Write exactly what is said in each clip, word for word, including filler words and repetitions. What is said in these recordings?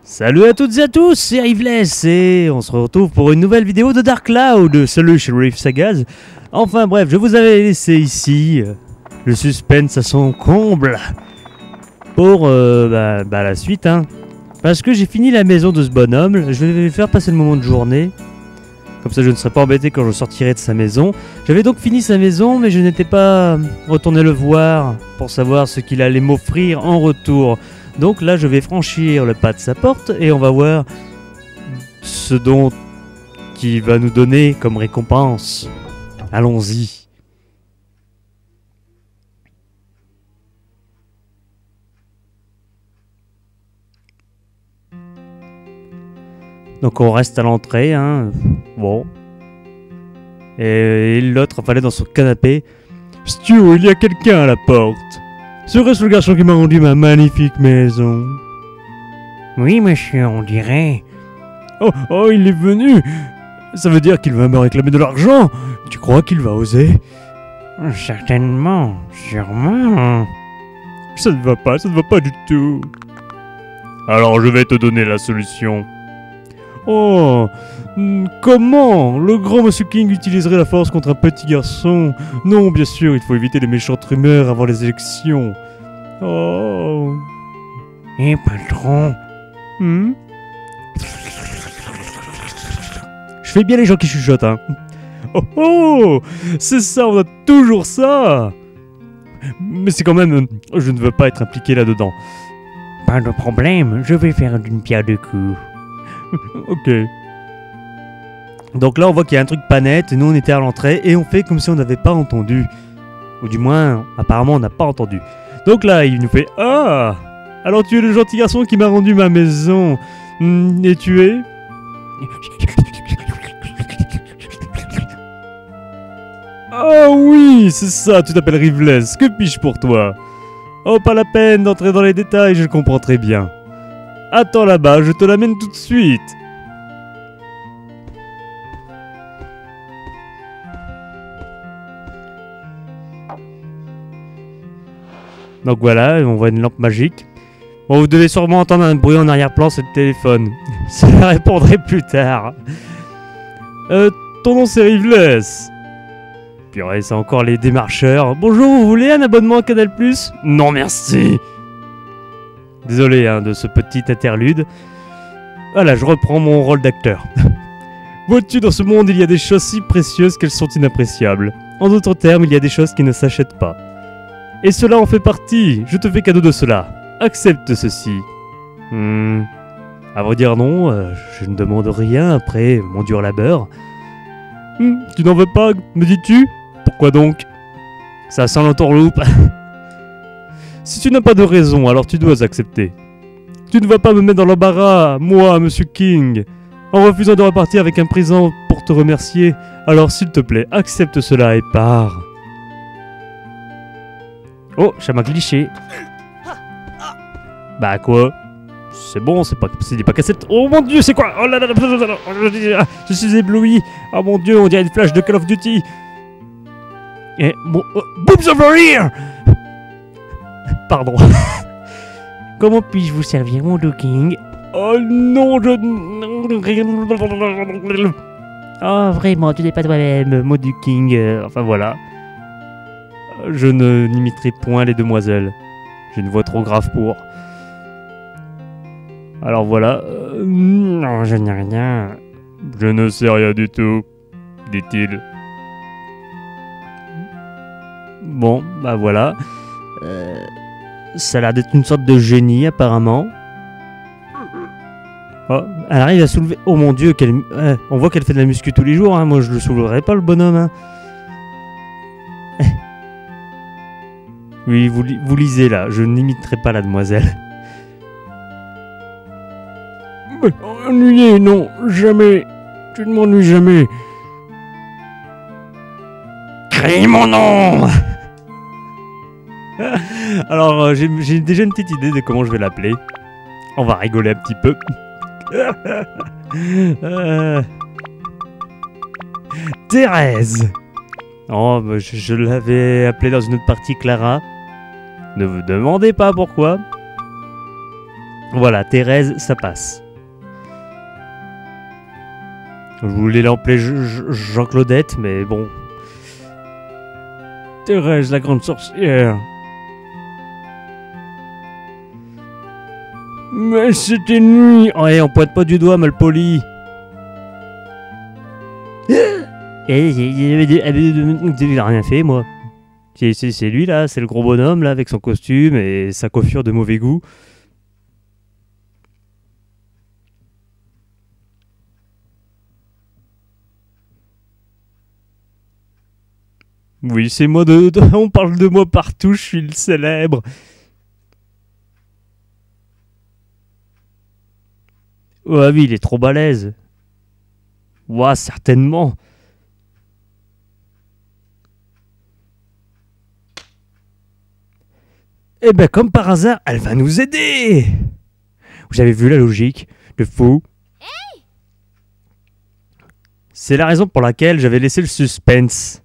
Salut à toutes et à tous, c'est Riveless et on se retrouve pour une nouvelle vidéo de Dark Cloud. Salut Sheriff Sagaz. Enfin bref, je vous avais laissé ici euh, le suspense à son comble pour euh, bah, bah, la suite. Hein. Parce que j'ai fini la maison de ce bonhomme, je vais faire passer le moment de journée. Comme ça je ne serai pas embêté quand je sortirai de sa maison. J'avais donc fini sa maison mais je n'étais pas retourné le voir pour savoir ce qu'il allait m'offrir en retour. Donc là je vais franchir le pas de sa porte et on va voir ce dont il va nous donner comme récompense. Allons-y. Donc on reste à l'entrée, hein. Bon. Et l'autre fallait dans son canapé. Stu, il y a quelqu'un à la porte. Serait-ce le garçon qui m'a rendu ma magnifique maison? Oui, monsieur, on dirait. Oh, oh, il est venu. Ça veut dire qu'il va me réclamer de l'argent. Tu crois qu'il va oser? Certainement, sûrement. Ça ne va pas, ça ne va pas du tout. Alors je vais te donner la solution. Oh, comment le grand Monsieur King utiliserait la force contre un petit garçon? Non, bien sûr, il faut éviter les méchantes rumeurs avant les élections. Oh. Eh, patron. Hmm? Je fais bien les gens qui chuchotent, hein. Oh oh, c'est ça, on a toujours ça. Mais c'est quand même... Je ne veux pas être impliqué là-dedans. Pas de problème, je vais faire d'une pierre deux coups. Ok. Donc là, on voit qu'il y a un truc pas net, et nous on était à l'entrée, et on fait comme si on n'avait pas entendu. Ou du moins, apparemment on n'a pas entendu. Donc là, il nous fait « Ah, alors tu es le gentil garçon qui m'a rendu ma maison. Hmm, et tu es ?» Ah oui, c'est ça, tu t'appelles Riveless, que puis-je pour toi? Oh, pas la peine d'entrer dans les détails, je le comprends très bien. Attends là-bas, je te l'amène tout de suite. Donc voilà, on voit une lampe magique. Bon, vous devez sûrement entendre un bruit en arrière-plan, c'est le téléphone. Ça répondrai plus tard. Euh, ton nom c'est Riveless. Purée, c'est encore les démarcheurs. Bonjour, vous voulez un abonnement à Canal plus? Non, merci. Désolé hein, de ce petit interlude. Voilà, je reprends mon rôle d'acteur. Vois-tu, dans ce monde, il y a des choses si précieuses qu'elles sont inappréciables. En d'autres termes, il y a des choses qui ne s'achètent pas. Et cela en fait partie. Je te fais cadeau de cela. Accepte ceci. Hmm. À vrai dire non, euh, je ne demande rien après mon dur labeur. Hmm, tu n'en veux pas, me dis-tu? Pourquoi donc? Ça sent l'entourloupe. Si tu n'as pas de raison, alors tu dois accepter. Tu ne vas pas me mettre dans l'embarras, moi, Monsieur King, en refusant de repartir avec un présent pour te remercier. Alors s'il te plaît, accepte cela et pars. Oh, ça m'a glitché. Bah quoi? C'est bon, c'est pas, c'est pas cassette. Oh mon dieu, c'est quoi? Oh là là là, je suis ébloui. Oh mon dieu, on dirait une flash de Call of Duty. Et bon, oh, boobs over here. Pardon. Comment puis-je vous servir, mon Doux King? Oh non, je... Oh, vraiment, tu n'es pas toi-même, mon Doux King. Euh, enfin voilà. Je ne n'imiterai point les demoiselles. J'ai une voix trop grave pour. Alors voilà. Euh, Non, je n'ai rien. Je ne sais rien du tout, dit-il. Bon, bah voilà. Euh, ça a l'air d'être une sorte de génie, apparemment. Oh, elle arrive à soulever... Oh mon dieu, quelle... euh, on voit qu'elle fait de la muscu tous les jours, hein. Moi je le soulèverai pas, le bonhomme. Hein. Oui, vous, li vous lisez là, je n'imiterai pas la demoiselle. Ennuyé, non, jamais. Tu ne m'ennuies jamais. Crie mon nom. Alors, euh, j'ai déjà une petite idée de comment je vais l'appeler. On va rigoler un petit peu. euh... Thérèse. Oh, bah, je, je l'avais appelée dans une autre partie Clara. Ne vous demandez pas pourquoi. Voilà, Thérèse, ça passe. Je voulais l'appeler Jean-Claudette, mais bon. Thérèse, la grande sorcière. Mais c'était nuit. Ouais, on pointe pas du doigt, malpoli. Il a rien fait, moi. C'est lui, là, c'est le gros bonhomme, là, avec son costume et sa coiffure de mauvais goût. Oui, c'est moi de, de... On parle de moi partout, je suis le célèbre. Ouais, oui, il est trop balèze. Ouais, certainement. Eh ben, comme par hasard, elle va nous aider. Vous avez vu la logique de fou? C'est la raison pour laquelle j'avais laissé le suspense.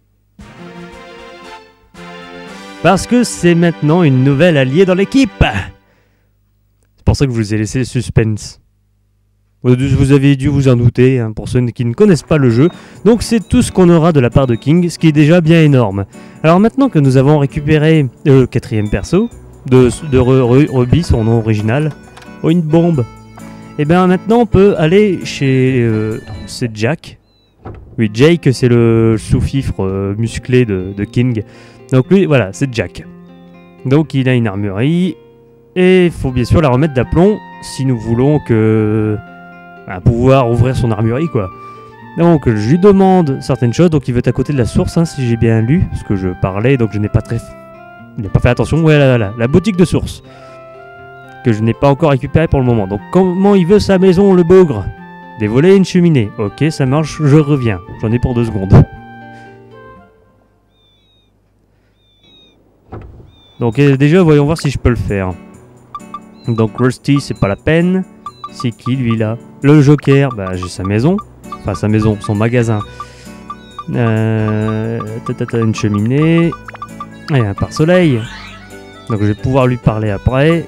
Parce que c'est maintenant une nouvelle alliée dans l'équipe. C'est pour ça que je vous ai laissé le suspense. Vous avez dû vous en douter, hein, pour ceux qui ne connaissent pas le jeu. Donc c'est tout ce qu'on aura de la part de King, ce qui est déjà bien énorme. Alors maintenant que nous avons récupéré le quatrième perso, de, de Ruby, son nom original, oh une bombe. Et bien maintenant on peut aller chez... Euh, c'est Jack. Oui, Jake c'est le sous-fifre euh, musclé de, de King. Donc lui, voilà, c'est Jack. Donc il a une armurerie. Et il faut bien sûr la remettre d'aplomb si nous voulons que... à pouvoir ouvrir son armurerie, quoi. Donc je lui demande certaines choses. Donc il veut être à côté de la source, hein, si j'ai bien lu ce que je parlais. Donc je n'ai pas très... Je n'ai pas fait attention. Ouais, là, là, là, la boutique de source. Que je n'ai pas encore récupérée pour le moment. Donc comment il veut sa maison, le bougre? Dévoiler une cheminée. Ok, ça marche, je reviens. J'en ai pour deux secondes. Donc déjà, voyons voir si je peux le faire. Donc Rusty, c'est pas la peine. C'est qui lui là? Le Joker, bah j'ai sa maison. Enfin sa maison, son magasin. Euh, tata, une cheminée. Et un pare-soleil. Donc je vais pouvoir lui parler après.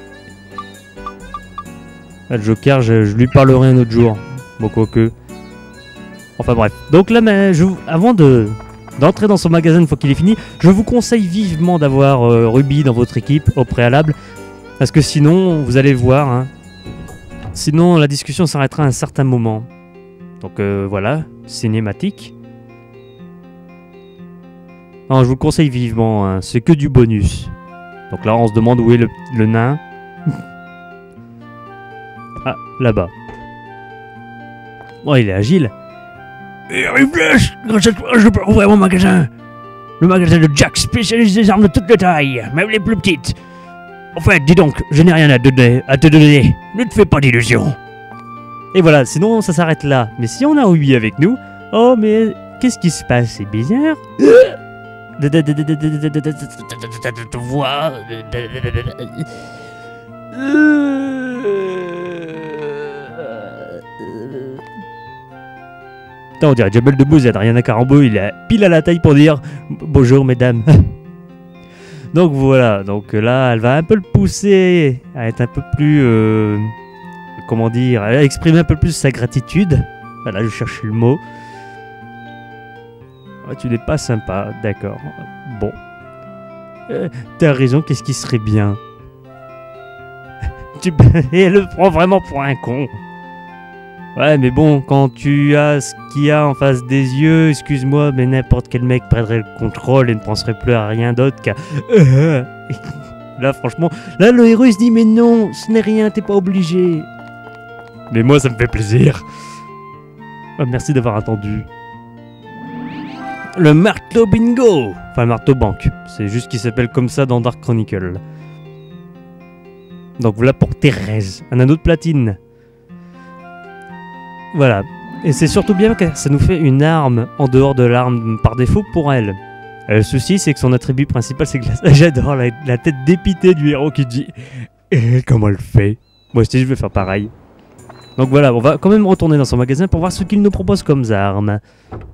Le Joker, je, je lui parlerai un autre jour. Bon, quoique. Enfin bref. Donc là, mais je, avant de d'entrer dans son magasin une fois qu'il est fini, je vous conseille vivement d'avoir euh, Ruby dans votre équipe au préalable. Parce que sinon, vous allez voir, hein, sinon la discussion s'arrêtera à un certain moment. Donc euh, voilà, cinématique. Non, je vous le conseille vivement, hein, c'est que du bonus. Donc là, on se demande où est le, le nain. Ah, là-bas. Oh, il est agile. Et Ribless, grâce à toi, je peux ouvrir mon magasin. Le magasin de Jack spécialise des armes de toutes les tailles, même les plus petites. En fait, dis donc, je n'ai rien à, donner, à te donner. Ne te fais pas d'illusions. Et voilà, sinon ça s'arrête là. Mais si on a Ruby avec nous... Oh, mais qu'est-ce qui se passe? C'est bizarre. Voix... Putain, on dirait Jabal de Bouze, Adrien Carambeau, il a pile à la taille pour dire bonjour mesdames. Donc voilà, donc là elle va un peu le pousser à être un peu plus, euh, comment dire, à exprimer un peu plus sa gratitude. Voilà, je cherche le mot. Oh, tu n'es pas sympa, d'accord. Bon. Euh, T'as raison, qu'est-ce qui serait bien? tu... Et elle le prend vraiment pour un con. Ouais, mais bon, quand tu as ce qu'il y a en face des yeux, excuse-moi, mais n'importe quel mec perdrait le contrôle et ne penserait plus à rien d'autre qu'à... Là, franchement, là, le héros, il se dit, mais non, ce n'est rien, t'es pas obligé. Mais moi, ça me fait plaisir. Oh, merci d'avoir attendu. Le marteau bingo. Enfin, marteau banque. C'est juste qu'il s'appelle comme ça dans Dark Chronicle. Donc voilà pour Thérèse. Un anneau de platine. Voilà. Et c'est surtout bien car ça nous fait une arme en dehors de l'arme par défaut pour elle. Euh, le souci, c'est que son attribut principal, c'est que la... j'adore la, la tête dépitée du héros qui dit eh, comment elle fait. Moi aussi, je vais faire pareil. Donc voilà, on va quand même retourner dans son magasin pour voir ce qu'il nous propose comme armes.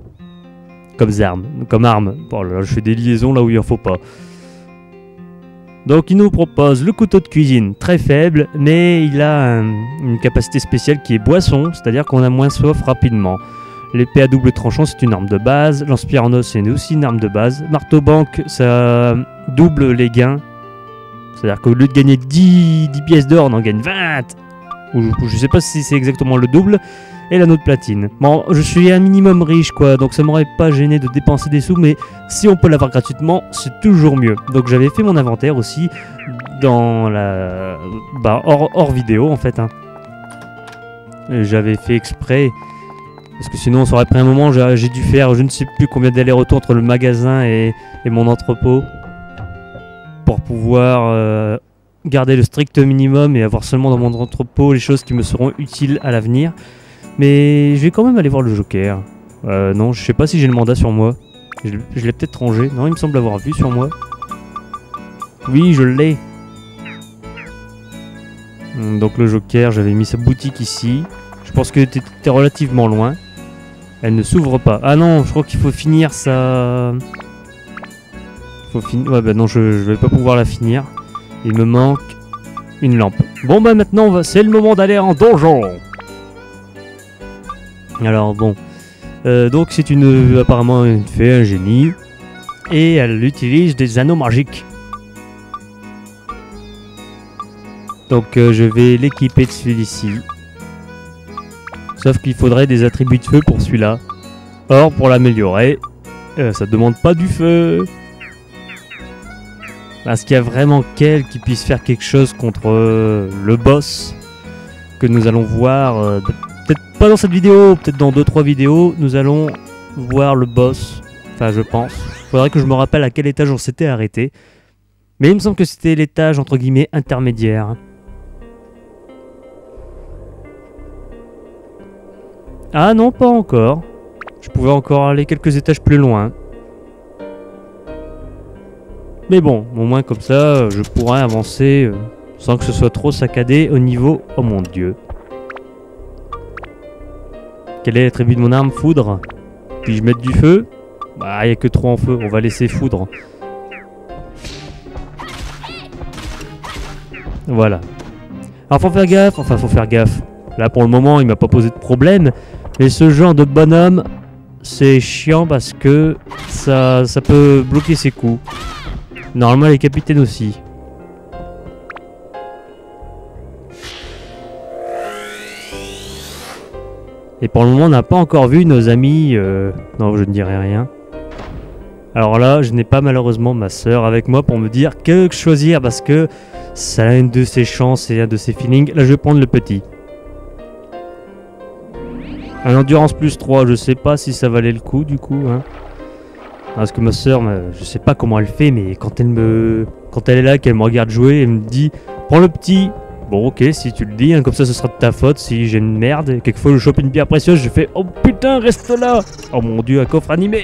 Comme armes. Comme armes. Bon, là, je fais des liaisons là où il en faut pas. Donc il nous propose le couteau de cuisine très faible, mais il a un- une capacité spéciale qui est boisson, c'est-à-dire qu'on a moins soif rapidement. L'épée à double tranchant, c'est une arme de base. Lance-pierre en os, c'est aussi une arme de base. Marteau-banque, ça double les gains. C'est-à-dire qu'au lieu de gagner dix, dix pièces d'or, on en gagne vingt. Ou je, je sais pas si c'est exactement le double. Et l'anneau de platine. Bon, je suis un minimum riche, quoi, donc ça m'aurait pas gêné de dépenser des sous, mais si on peut l'avoir gratuitement, c'est toujours mieux. Donc j'avais fait mon inventaire aussi dans la... Bah, hors, hors vidéo, en fait. Hein. J'avais fait exprès... Parce que sinon, ça aurait pris un moment, j'ai j'ai dû faire je ne sais plus combien d'allers-retours entre le magasin et, et mon entrepôt pour pouvoir euh, garder le strict minimum et avoir seulement dans mon entrepôt les choses qui me seront utiles à l'avenir. Mais je vais quand même aller voir le Joker. Euh, non, je sais pas si j'ai le mandat sur moi. Je, je l'ai peut-être rangé. Non, il me semble l'avoir vu sur moi. Oui, je l'ai. Donc le Joker, j'avais mis sa boutique ici. Je pense que t'étais relativement loin. Elle ne s'ouvre pas. Ah non, je crois qu'il faut finir ça. Faut finir. Ouais, bah non, je, je vais pas pouvoir la finir. Il me manque une lampe. Bon, bah maintenant, on va... c'est le moment d'aller en donjon. Alors, bon. Euh, donc, c'est une. Apparemment, une fée, un génie. Et elle utilise des anneaux magiques. Donc, euh, je vais l'équiper de celui-ci. Sauf qu'il faudrait des attributs de feu pour celui-là. Or, pour l'améliorer, euh, ça demande pas du feu. Parce qu'il y a vraiment quel qui puisse faire quelque chose contre euh, le boss que nous allons voir. Euh, peut-être pas dans cette vidéo, peut-être dans deux trois vidéos, nous allons voir le boss. Enfin, je pense. Faudrait que je me rappelle à quel étage on s'était arrêté. Mais il me semble que c'était l'étage entre guillemets intermédiaire. Ah non, pas encore. Je pouvais encore aller quelques étages plus loin. Mais bon, au moins comme ça, je pourrais avancer euh, sans que ce soit trop saccadé au niveau... Oh mon dieu. Quel est l'attribut de mon arme? Foudre. Puis-je mettre du feu? Bah, il n'y a que trois en feu. On va laisser foudre. Voilà. Alors faut faire gaffe. Enfin, faut faire gaffe. Là, pour le moment, il m'a pas posé de problème. Mais ce genre de bonhomme, c'est chiant parce que ça, ça peut bloquer ses coups. Normalement, les capitaines aussi. Et pour le moment, on n'a pas encore vu nos amis... Euh... Non, je ne dirai rien. Alors là, je n'ai pas malheureusement ma sœur avec moi pour me dire que choisir parce que ça a une de ses chances et un de ses feelings. Là, je vais prendre le petit. Un endurance plus trois, je sais pas si ça valait le coup du coup. Hein. Parce que ma soeur, je sais pas comment elle fait, mais quand elle me, quand elle est là, qu'elle me regarde jouer, elle me dit prends le petit. Bon ok, si tu le dis, hein, comme ça ce sera de ta faute si j'ai une merde. Et quelquefois je chope une pierre précieuse, je fais oh putain reste là. Oh mon dieu, un coffre animé.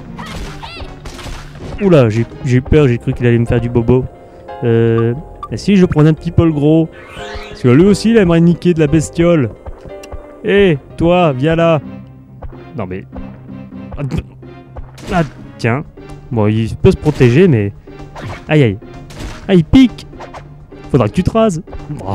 Oula, j'ai eu peur, j'ai cru qu'il allait me faire du bobo. Euh, et si je prenais un petit peu le gros, parce que lui aussi il aimerait niquer de la bestiole. Hé, hey, toi, viens là. Non mais... Ah, tiens. Bon, il peut se protéger, mais... Aïe, aïe. Ah, il pique. Faudra que tu te rases. Oh.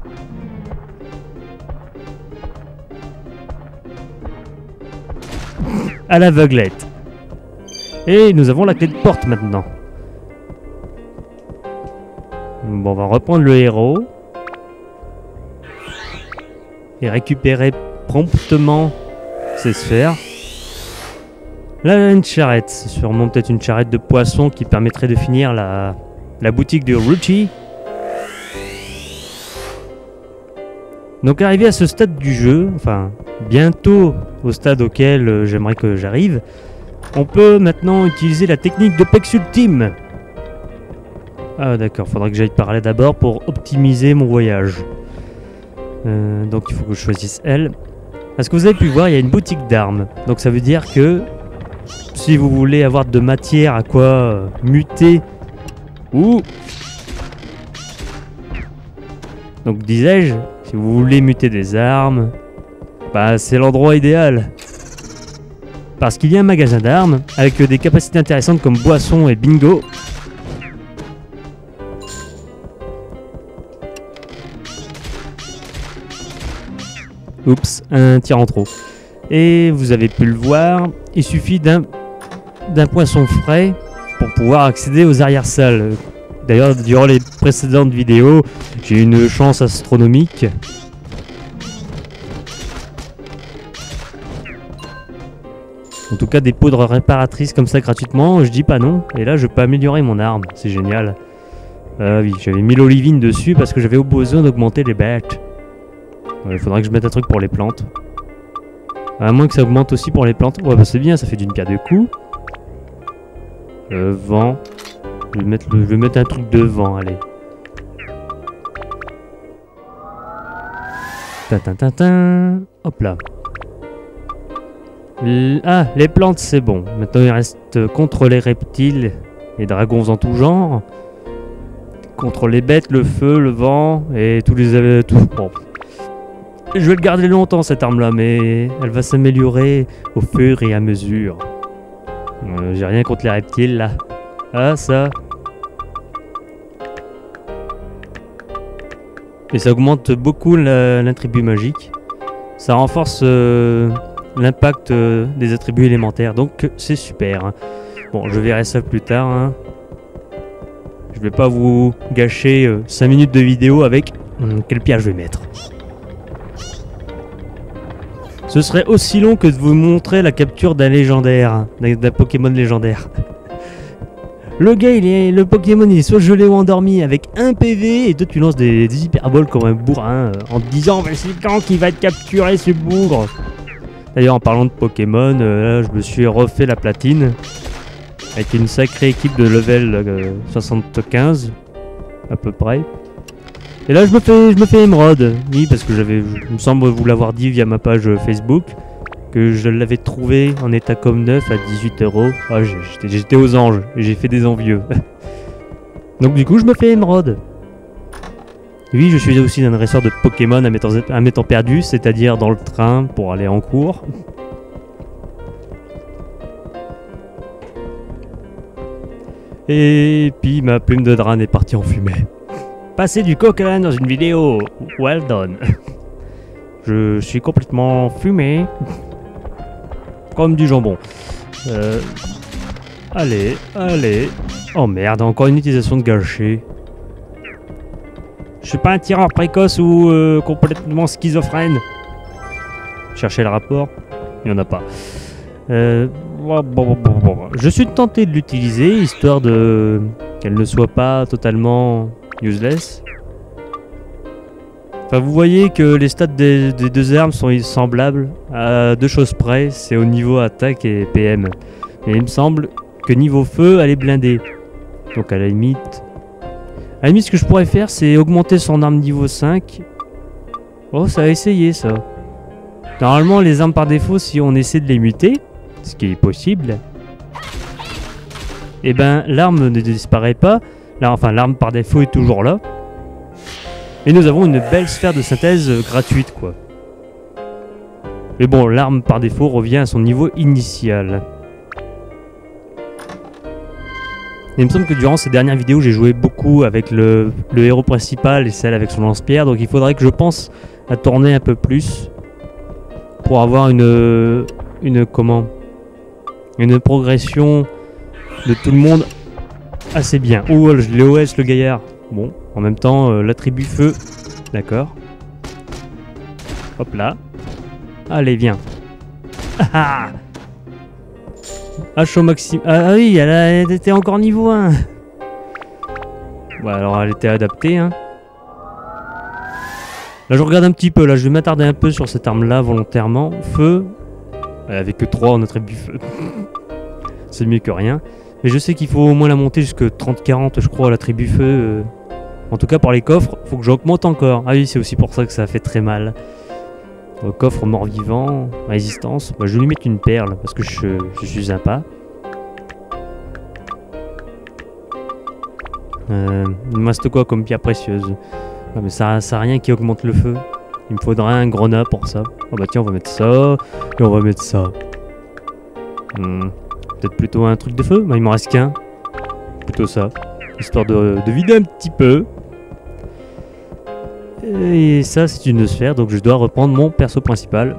À l'aveuglette. Et nous avons la clé de porte maintenant. Bon, on va reprendre le héros. Et récupérer promptement ces sphères. Là, une charrette. C'est sûrement peut-être une charrette de poisson qui permettrait de finir la, la boutique de Ruchi. Donc arrivé à ce stade du jeu, enfin bientôt au stade auquel euh, j'aimerais que j'arrive, on peut maintenant utiliser la technique de Pex Ultime. Ah d'accord, faudra que j'aille par là d'abord pour optimiser mon voyage. Euh, donc il faut que je choisisse elle. Parce que vous avez pu voir, il y a une boutique d'armes. Donc ça veut dire que si vous voulez avoir de matière à quoi euh, muter ou... Donc disais-je, si vous voulez muter des armes, bah c'est l'endroit idéal. Parce qu'il y a un magasin d'armes avec des capacités intéressantes comme boisson et bingo. Oups, un tir en trop. Et vous avez pu le voir, il suffit d'un d'un poisson frais pour pouvoir accéder aux arrière-salles. D'ailleurs, durant les précédentes vidéos, j'ai eu une chance astronomique. En tout cas, des poudres réparatrices comme ça gratuitement, je dis pas non. Et là, je peux améliorer mon arme, c'est génial. Ah oui, j'avais mis l'olivine dessus parce que j'avais besoin d'augmenter les bêtes. Il faudrait que je mette un truc pour les plantes. À moins que ça augmente aussi pour les plantes. Ouais, bah c'est bien, ça fait d'une pierre deux coups. Le vent. Je vais, mettre le... je vais mettre un truc de vent, allez. Tintin. Hop là. L... Ah, les plantes, c'est bon. Maintenant, il reste contre les reptiles et dragons en tout genre. Contre les bêtes, le feu, le vent et tous les... Tout... Bon. Je vais le garder longtemps cette arme là, mais elle va s'améliorer au fur et à mesure. Euh, J'ai rien contre les reptiles là. Ah ça. Et ça augmente beaucoup l'attribut magique. Ça renforce euh, l'impact euh, des attributs élémentaires, donc c'est super. Hein. Bon, je verrai ça plus tard. Hein. Je vais pas vous gâcher euh, cinq minutes de vidéo avec hum, quelle pierre je vais mettre. Ce serait aussi long que de vous montrer la capture d'un légendaire, d'un Pokémon légendaire. Le gars, il est, le Pokémon, il est soit gelé ou endormi avec un P V, et toi tu lances des, des hyperboles comme un bourrin, euh, en te disant « c'est quand qu'il va te capturer ce bougre ?» D'ailleurs, en parlant de Pokémon, euh, là, je me suis refait la platine, avec une sacrée équipe de level euh, soixante-quinze, à peu près. Et là je me fais je me fais émeraude, oui parce que j'avais, il me semble vous l'avoir dit via ma page Facebook, que je l'avais trouvé en état comme neuf à dix-huit euros. Ah, j'étais aux anges et j'ai fait des envieux. Donc du coup je me fais émeraude. Oui, je suis aussi un dresseur de Pokémon à mes temps, à mes temps perdus, c'est-à-dire dans le train pour aller en cours. Et puis ma plume de drane est partie en fumée. Passer du coq à l'âne dans une vidéo, well done. Je suis complètement fumé. Comme du jambon. Euh, allez, allez. Oh merde, encore une utilisation de gâcher. Je suis pas un tireur précoce ou euh, complètement schizophrène. Cherchez le rapport, il n'y en a pas. Euh, bon, bon, bon, bon. Je suis tenté de l'utiliser, histoire de qu'elle ne soit pas totalement... useless. Enfin, vous voyez que les stats des, des deux armes sont semblables à deux choses près, c'est au niveau attaque et P M. Et il me semble que niveau feu, elle est blindée. Donc à la limite... À la limite, ce que je pourrais faire, c'est augmenter son arme niveau cinq. Oh, ça a essayé ça. Normalement, les armes par défaut, si on essaie de les muter, ce qui est possible, et ben l'arme ne disparaît pas. Là, enfin, l'arme par défaut est toujours là. Et nous avons une belle sphère de synthèse euh, gratuite, quoi. Mais bon, l'arme par défaut revient à son niveau initial. Et il me semble que durant ces dernières vidéos, j'ai joué beaucoup avec le, le héros principal et celle avec son lance-pierre. Donc il faudrait que je pense à tourner un peu plus pour avoir une... une comment une progression de tout le monde assez bien. Oh, je l'ai O S le gaillard. Bon, en même temps, euh, l'attribut feu. D'accord. Hop là. Allez, viens. Ah H au maximum. Ah oui, elle, a, elle était encore niveau un. Ouais, alors elle était adaptée. Hein. Là, je regarde un petit peu. Là, je vais m'attarder un peu sur cette arme-là volontairement. Feu. Elle avait que trois en attribut feu. C'est mieux que rien. Mais je sais qu'il faut au moins la monter jusque trente quarante, je crois, à l'attribut feu. Euh... En tout cas, pour les coffres, faut que j'augmente encore. Ah oui, c'est aussi pour ça que ça fait très mal. Le coffre mort-vivant, résistance. Bah, je vais lui mettre une perle parce que je, je suis sympa. Euh, il me reste quoi comme pierre précieuse? Ah, mais ça n'a rien qui augmente le feu. Il me faudra un grenat pour ça. Oh bah tiens, on va mettre ça. Et on va mettre ça. Hmm. Peut-être plutôt un truc de feu. Bah, il m'en reste qu'un. Plutôt ça. Histoire de, de vider un petit peu. Et ça, c'est une sphère, donc je dois reprendre mon perso principal.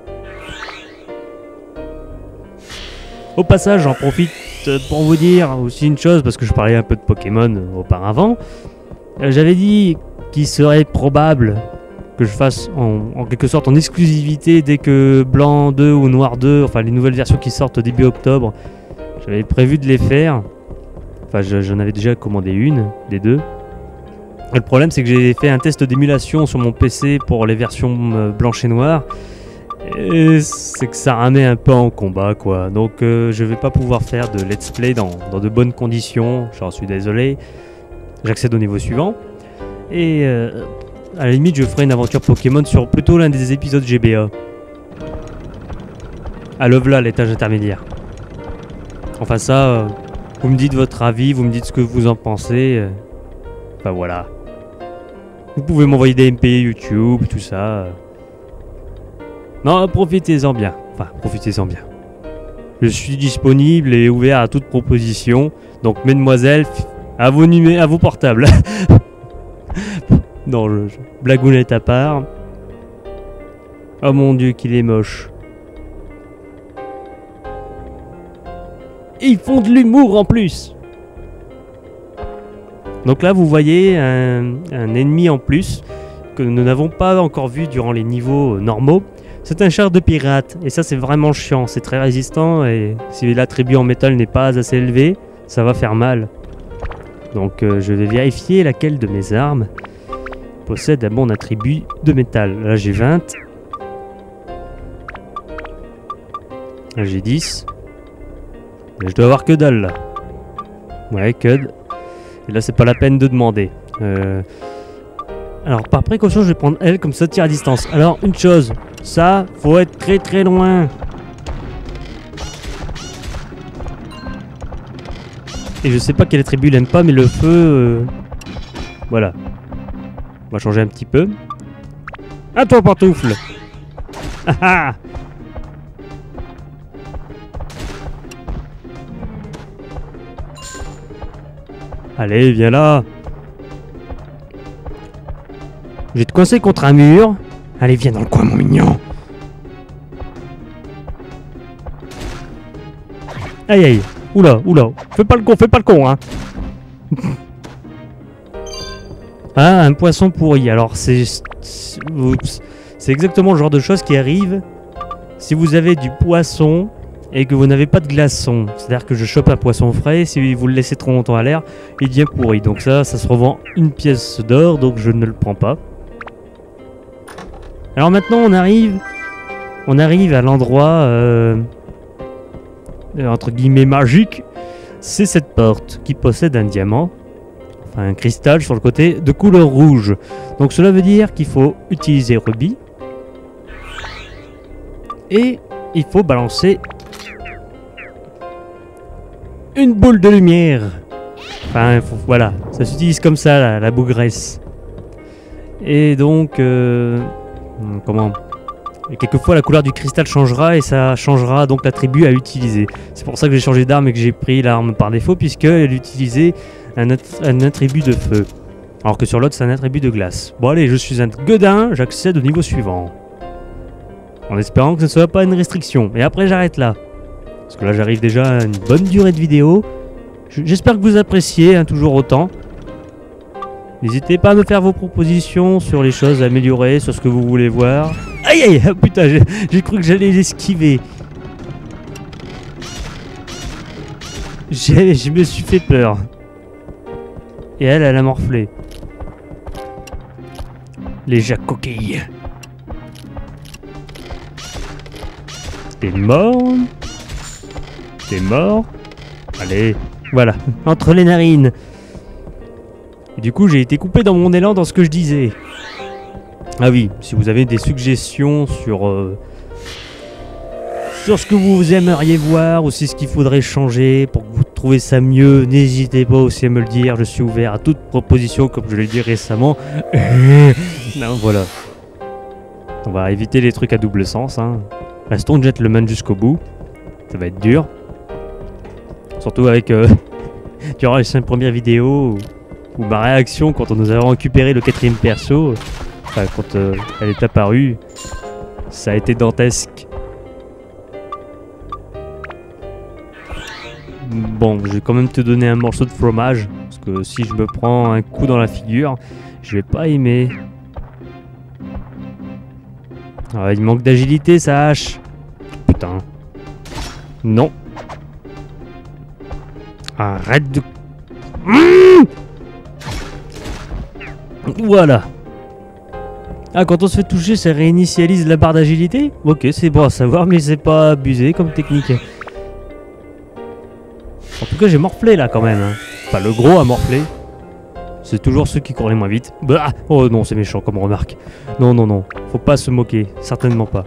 Au passage, j'en profite pour vous dire aussi une chose, parce que je parlais un peu de Pokémon auparavant. Euh, J'avais dit qu'il serait probable que je fasse en, en quelque sorte en exclusivité dès que Blanc deux ou Noir deux, enfin les nouvelles versions qui sortent au début octobre, j'avais prévu de les faire. Enfin, j'en avais déjà commandé une, des deux. Et le problème, c'est que j'ai fait un test d'émulation sur mon P C pour les versions euh, blanche et noire. Et c'est que ça ramait un peu en combat, quoi. Donc, euh, je vais pas pouvoir faire de let's play dans, dans de bonnes conditions. J'en suis désolé. J'accède au niveau suivant. Et euh, à la limite, je ferai une aventure Pokémon sur plutôt l'un des épisodes G B A. À Lovela, l'étage intermédiaire. Enfin, ça, euh, vous me dites votre avis, vous me dites ce que vous en pensez. Euh, enfin, voilà. Vous pouvez m'envoyer des M P YouTube, tout ça. Non, profitez-en bien. Enfin, profitez-en bien. Je suis disponible et ouvert à toute proposition. Donc, mesdemoiselles, à vos numé à vos portables. Non, je, je... blagounette à part. Oh mon dieu, qu'il est moche. Ils font de l'humour en plus. Donc là, vous voyez un, un ennemi en plus que nous n'avons pas encore vu durant les niveaux normaux. C'est un char de pirate, et ça c'est vraiment chiant, c'est très résistant, et si l'attribut en métal n'est pas assez élevé, ça va faire mal. Donc euh, je vais vérifier laquelle de mes armes possède un bon attribut de métal. Là j'ai vingt. Là j'ai dix. Et je dois avoir que dalle là. Ouais, que. Et là c'est pas la peine de demander. Euh... Alors par précaution je vais prendre elle comme ça tire à distance. Alors une chose, ça faut être très très loin. Et je sais pas quel attribut il aime pas, mais le feu... Euh... Voilà. On va changer un petit peu. À toi pantoufle. Ah ah. Allez, viens là. Je vais te coincer contre un mur. Allez, viens dans le coin, mon mignon. Aïe, aïe. Oula, oula. Fais pas le con, fais pas le con, hein. Ah, un poisson pourri. Alors, c'est... C'est exactement le genre de choses qui arrive si vous avez du poisson et que vous n'avez pas de glaçon. C'est-à-dire que je chope un poisson frais, si vous le laissez trop longtemps à l'air, il devient pourri. Donc ça, ça se revend une pièce d'or, donc je ne le prends pas. Alors maintenant, on arrive... On arrive à l'endroit... Euh, entre guillemets magique. C'est cette porte qui possède un diamant. Enfin, un cristal sur le côté de couleur rouge. Donc cela veut dire qu'il faut utiliser rubis. Et il faut balancer une boule de lumière. Enfin, faut, voilà, ça s'utilise comme ça, la, la bougresse. Et donc, euh, comment et quelquefois la couleur du cristal changera et ça changera donc l'attribut à utiliser. C'est pour ça que j'ai changé d'arme et que j'ai pris l'arme par défaut, puisqu'elle utilisait un, un attribut de feu. Alors que sur l'autre, c'est un attribut de glace. Bon allez, je suis un gueudin, j'accède au niveau suivant. En espérant que ce ne soit pas une restriction. Et après, j'arrête là. Parce que là, j'arrive déjà à une bonne durée de vidéo. J'espère que vous appréciez, hein, toujours autant. N'hésitez pas à me faire vos propositions sur les choses à améliorer, sur ce que vous voulez voir. Aïe aïe, oh, putain, j'ai cru que j'allais l'esquiver. Je me suis fait peur. Et elle, elle a morflé. Les jacques coquilles. T'es mort? T'es mort? Allez, voilà, entre les narines. Et du coup, j'ai été coupé dans mon élan dans ce que je disais. Ah oui, si vous avez des suggestions sur, euh, sur ce que vous aimeriez voir, ou si ce qu'il faudrait changer pour que vous trouviez ça mieux, n'hésitez pas aussi à me le dire. Je suis ouvert à toute proposition, comme je l'ai dit récemment. Non, voilà. On va éviter les trucs à double sens, hein. Restons gentleman jusqu'au bout. Ça va être dur. Surtout avec... Euh, durant les cinq premières vidéos... Ou ma réaction quand on nous a récupéré le quatrième perso. Enfin, quand euh, elle est apparue, ça a été dantesque. Bon, je vais quand même te donner un morceau de fromage, parce que si je me prends un coup dans la figure, je vais pas aimer. Ah, il manque d'agilité, sa hache. Putain. Non. Arrête de... Mmh, voilà. Ah, quand on se fait toucher, ça réinitialise la barre d'agilité? Ok, c'est bon à savoir, mais c'est pas abusé comme technique. En tout cas, j'ai morflé là quand même. Hein. Enfin, le gros a morflé. C'est toujours ceux qui courent les moins vite. Bah, oh non, c'est méchant comme remarque. Non, non, non. Faut pas se moquer. Certainement pas.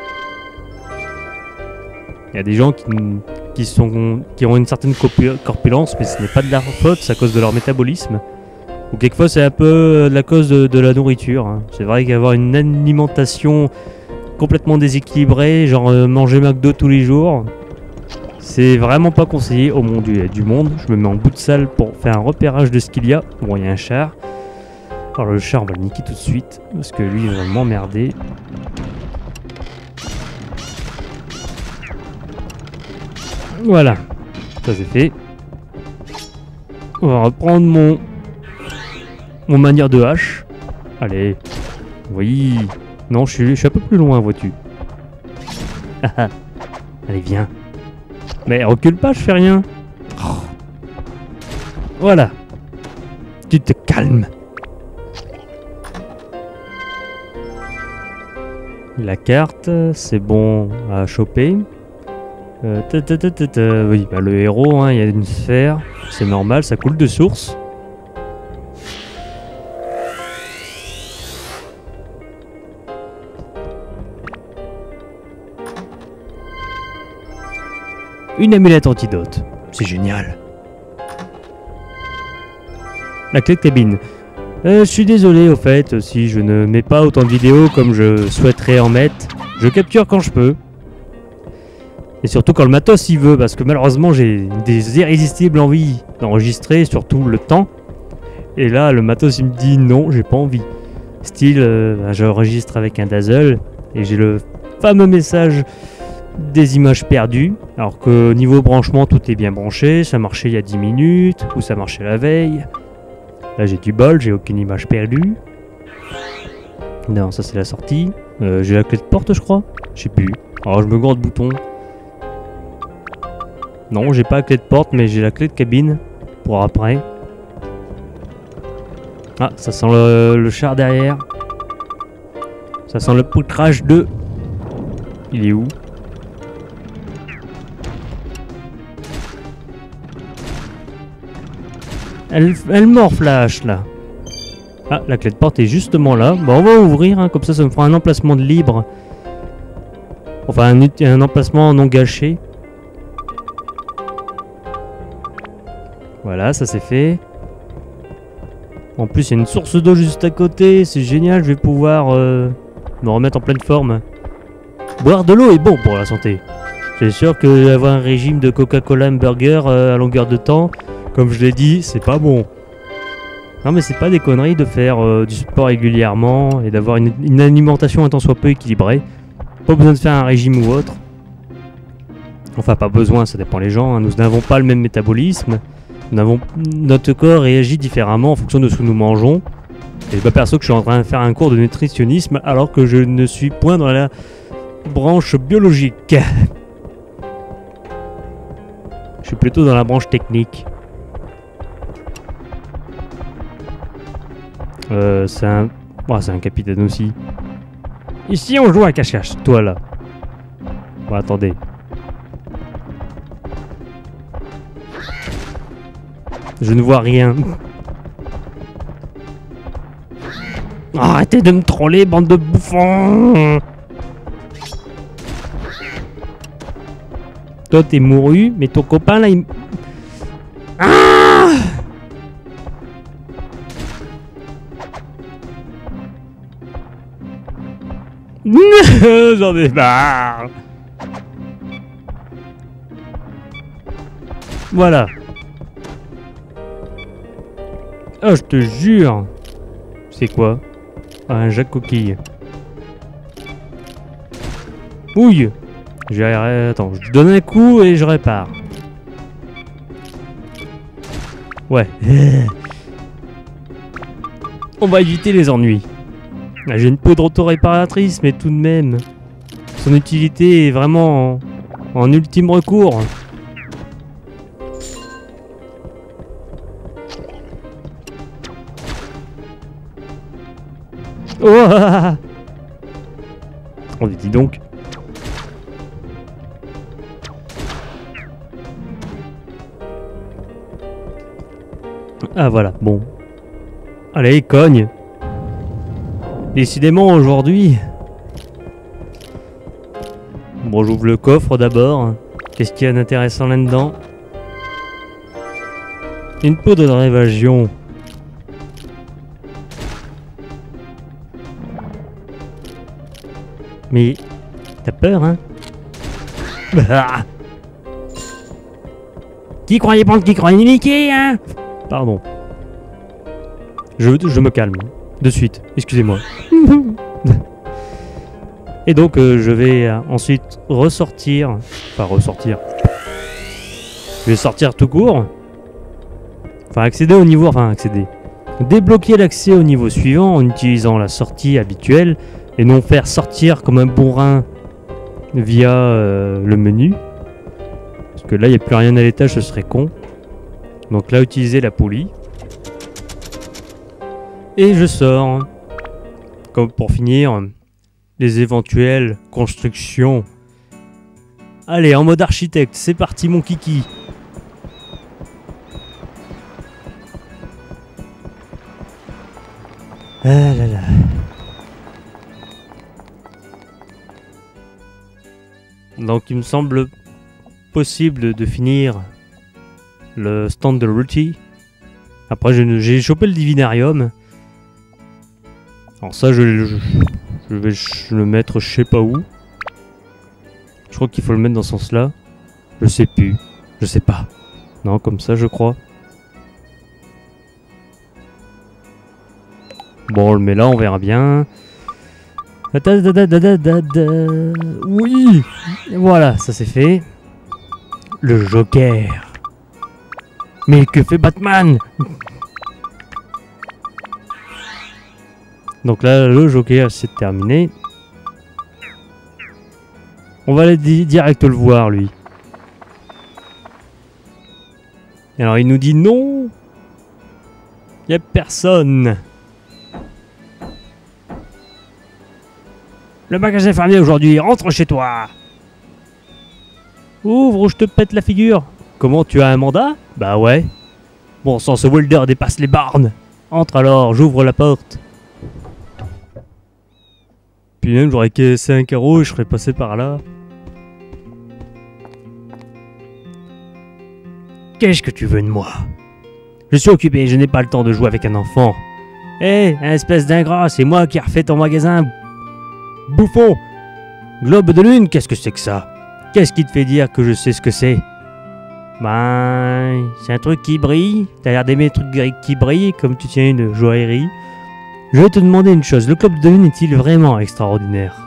Il y a des gens qui, qui, sont, qui ont une certaine corpulence, mais ce n'est pas de leur faute, c'est à cause de leur métabolisme. Ou quelquefois, c'est un peu la cause de, de la nourriture. Hein. C'est vrai qu'avoir une alimentation complètement déséquilibrée, genre euh, manger McDo tous les jours, c'est vraiment pas conseillé. Oh mon dieu, il y a du monde. Je me mets en bout de salle pour faire un repérage de ce qu'il y a. Bon, il y a un char. Alors le char, on va le niquer tout de suite, parce que lui, il va m'emmerder. Voilà, ça c'est fait. On va reprendre mon mon manière de hache. Allez, oui. Non, je suis, je suis un peu plus loin, vois-tu. Allez, viens. Mais recule pas, je fais rien. Oh. Voilà. Tu te calmes. La carte, c'est bon à choper. Euh, ta ta ta ta ta. Oui, bah, le héros, hein, il y a une sphère. C'est normal, ça coule de source. Une amulette antidote. C'est génial. La clé de cabine. Euh, je suis désolé au fait si je ne mets pas autant de vidéos comme je souhaiterais en mettre. Je capture quand je peux. Et surtout quand le matos y veut, parce que malheureusement j'ai des irrésistibles envies d'enregistrer, surtout le temps. Et là le matos il me dit non, j'ai pas envie. Style, euh, j'enregistre avec un Dazzle et j'ai le fameux message des images perdues, alors que niveau branchement tout est bien branché, ça marchait il y a dix minutes, ou ça marchait la veille. Là j'ai du bol, j'ai aucune image perdue. Non, ça c'est la sortie. Euh, j'ai la clé de porte je crois, je sais plus. Alors je me gourde bouton. Non, j'ai pas la clé de porte, mais j'ai la clé de cabine pour après. Ah, ça sent le, le char derrière. Ça sent le poutrage de... Il est où? Elle, elle morfle la hache là. Ah, la clé de porte est justement là. Bon, on va ouvrir, hein, comme ça ça me fera un emplacement de libre. Enfin, un, un emplacement non gâché. Voilà, ça c'est fait. En plus, il y a une source d'eau juste à côté. C'est génial, je vais pouvoir euh, me remettre en pleine forme. Boire de l'eau est bon pour la santé. C'est sûr que avoir un régime de Coca-Cola hamburger euh, à longueur de temps, comme je l'ai dit, c'est pas bon. Non mais c'est pas des conneries de faire euh, du sport régulièrement et d'avoir une, une alimentation un tant soit peu équilibrée. Pas besoin de faire un régime ou autre. Enfin pas besoin, ça dépend les gens. Hein. Nous n'avons pas le même métabolisme. Nous avons, notre corps réagit différemment en fonction de ce que nous mangeons. Et pas perso que je suis en train de faire un cours de nutritionnisme alors que je ne suis point dans la branche biologique. Je suis plutôt dans la branche technique. Euh, c'est un... Oh, c'est un capitaine aussi. Ici, on joue à cache-cache. Toi, là. Bon, attendez. Je ne vois rien. Arrêtez de me troller, bande de bouffons! Toi, t'es mouru, mais ton copain, là, il... Ah! J'en ai marre. Voilà. Oh, je te jure. C'est quoi? Ah, un Jacques Coquille. Ouille. Je vais... Attends, je donne un coup et je répare. Ouais. On va éviter les ennuis. J'ai une peau de auto-réparatrice, mais tout de même, son utilité est vraiment en, en ultime recours. Oh, on lui dit donc. Ah voilà, bon. Allez, cogne. Décidément aujourd'hui. Bon, j'ouvre le coffre d'abord. Qu'est-ce qu'il y a d'intéressant là-dedans? Une poudre de révasion. Mais t'as peur, hein? Ah, qui croyait prendre, qui croyait niquer, hein? Pardon. Je, je me calme. De suite. Excusez-moi. Et donc, euh, je vais euh, ensuite ressortir. Enfin, ressortir. Je vais sortir tout court. Enfin, accéder au niveau... Enfin, accéder. Débloquer l'accès au niveau suivant en utilisant la sortie habituelle et non faire sortir comme un bourrin via euh, le menu. Parce que là, il n'y a plus rien à l'étage, ce serait con. Donc là, utiliser la poulie. Et je sors. Comme pour finir, les éventuelles constructions. Allez, en mode architecte, c'est parti mon kiki. Ah là là. Donc il me semble possible de finir le stand de Ruti. Après j'ai chopé le divinarium. Alors ça je, je, je vais le mettre je sais pas où. Je crois qu'il faut le mettre dans ce sens là. Je sais plus. Je sais pas. Non, comme ça je crois. Bon, on le met là, on verra bien. Oui. Voilà, ça c'est fait. Le Joker. Mais que fait Batman? Donc là, le Joker, c'est terminé. On va aller di direct le voir, lui. Et alors, il nous dit non. Il n'y a personne. Le magasin est fermé aujourd'hui, rentre chez toi. Ouvre ou je te pète la figure. Comment, tu as un mandat? Bah ouais. Bon sang, ce welder dépasse les bornes. Entre alors, j'ouvre la porte. Puis même, j'aurais cassé un carreau et je serais passé par là. Qu'est-ce que tu veux de moi? Je suis occupé, je n'ai pas le temps de jouer avec un enfant. Hé, hey, un espèce d'ingrat, c'est moi qui ai refait ton magasin. Bouffon! Globe de lune, qu'est-ce que c'est que ça? Qu'est-ce qui te fait dire que je sais ce que c'est? Ben, c'est un truc qui brille. T'as l'air d'aimer les trucs qui brillent, comme tu tiens une joaillerie. Je vais te demander une chose, le globe de lune est-il vraiment extraordinaire?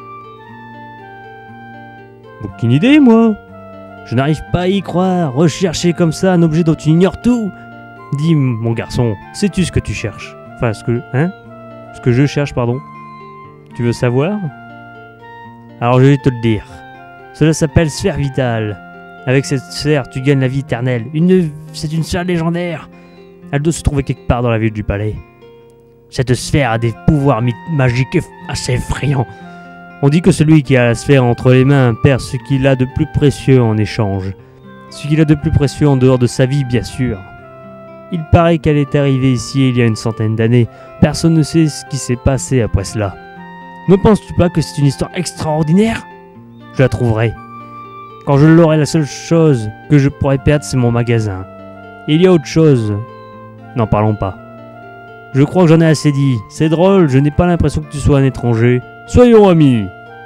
Aucune idée, moi. Je n'arrive pas à y croire. Rechercher comme ça un objet dont tu ignores tout. Dis, mon garçon, sais-tu ce que tu cherches? Enfin, ce que... Hein? Ce que je cherche, pardon. Tu veux savoir? Alors je vais te le dire. Cela s'appelle sphère vitale. Avec cette sphère, tu gagnes la vie éternelle. Une... C'est une sphère légendaire. Elle doit se trouver quelque part dans la ville du palais. Cette sphère a des pouvoirs magiques assez effrayants. On dit que celui qui a la sphère entre les mains perd ce qu'il a de plus précieux en échange. Ce qu'il a de plus précieux en dehors de sa vie, bien sûr. Il paraît qu'elle est arrivée ici il y a une centaine d'années. Personne ne sait ce qui s'est passé après cela. Ne penses-tu pas que c'est une histoire extraordinaire? Je la trouverai. Quand je l'aurai, la seule chose que je pourrai perdre, c'est mon magasin. Il y a autre chose. N'en parlons pas. Je crois que j'en ai assez dit. C'est drôle, je n'ai pas l'impression que tu sois un étranger. Soyons amis.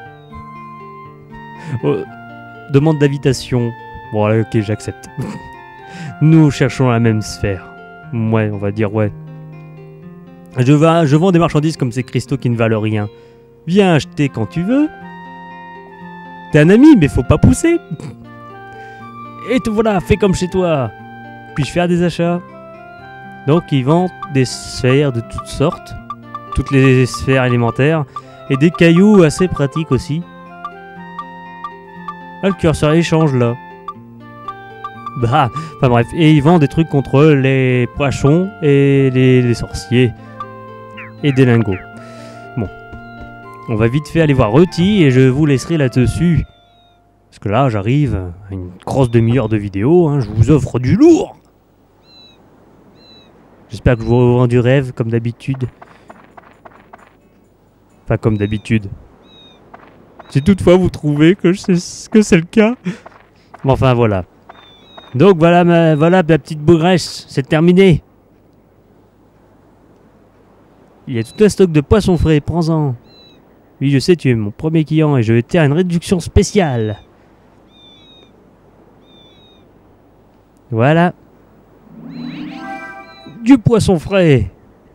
Euh, demande d'invitation. Bon, allez, ok, j'accepte. Nous cherchons la même sphère. Ouais, on va dire ouais. Je, va, je vends des marchandises comme ces cristaux qui ne valent rien. Viens acheter quand tu veux. T'es un ami, mais faut pas pousser. Et te voilà, fais comme chez toi. Puis-je faire des achats? Donc ils vendent des sphères de toutes sortes, toutes les sphères élémentaires, et des cailloux assez pratiques aussi. Ah, le curseur échange là. Bah, enfin bref, et ils vendent des trucs contre les poissons et les, les sorciers. Et des lingots. Bon. On va vite fait aller voir Reti et je vous laisserai là-dessus. Parce que là, j'arrive à une grosse demi-heure de vidéo, hein, je vous offre du lourd. J'espère que je vous rends du rêve, comme d'habitude. Enfin, comme d'habitude. Si toutefois vous trouvez que c'est le cas. Bon, enfin, voilà. Donc, voilà ma, voilà ma petite bougresse. C'est terminé. Il y a tout un stock de poissons frais, prends-en. Oui, je sais, tu es mon premier client et je vais te faire une réduction spéciale. Voilà. Du poisson frais.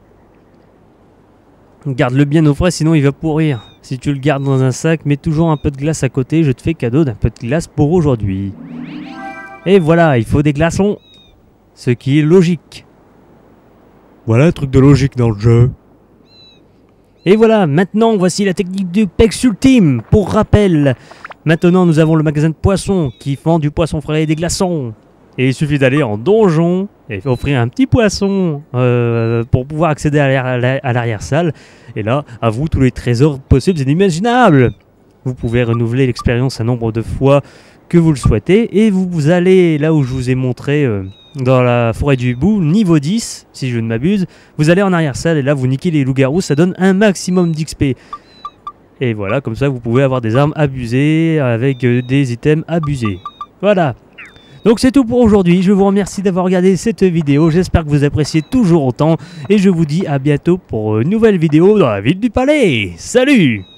Garde-le bien au frais, sinon il va pourrir. Si tu le gardes dans un sac, mets toujours un peu de glace à côté. Je te fais cadeau d'un peu de glace pour aujourd'hui. Et voilà, il faut des glaçons. Ce qui est logique. Voilà un truc de logique dans le jeu. Et voilà, maintenant, voici la technique du Pex Ultime. Pour rappel, maintenant nous avons le magasin de poissons qui vend du poisson frais et des glaçons. Et il suffit d'aller en donjon et offrir un petit poisson euh, pour pouvoir accéder à l'arrière-salle. Et là, à vous tous les trésors possibles et inimaginables. Vous pouvez renouveler l'expérience un nombre de fois que vous le souhaitez. Et vous, vous allez là où je vous ai montré... Euh, dans la forêt du hibou, niveau dix, si je ne m'abuse, vous allez en arrière-salle et là vous niquez les loups-garous, ça donne un maximum d'X P. Et voilà, comme ça vous pouvez avoir des armes abusées avec euh, des items abusés. Voilà. Donc c'est tout pour aujourd'hui, je vous remercie d'avoir regardé cette vidéo, j'espère que vous appréciez toujours autant et je vous dis à bientôt pour une nouvelle vidéo dans la ville du palais. Salut!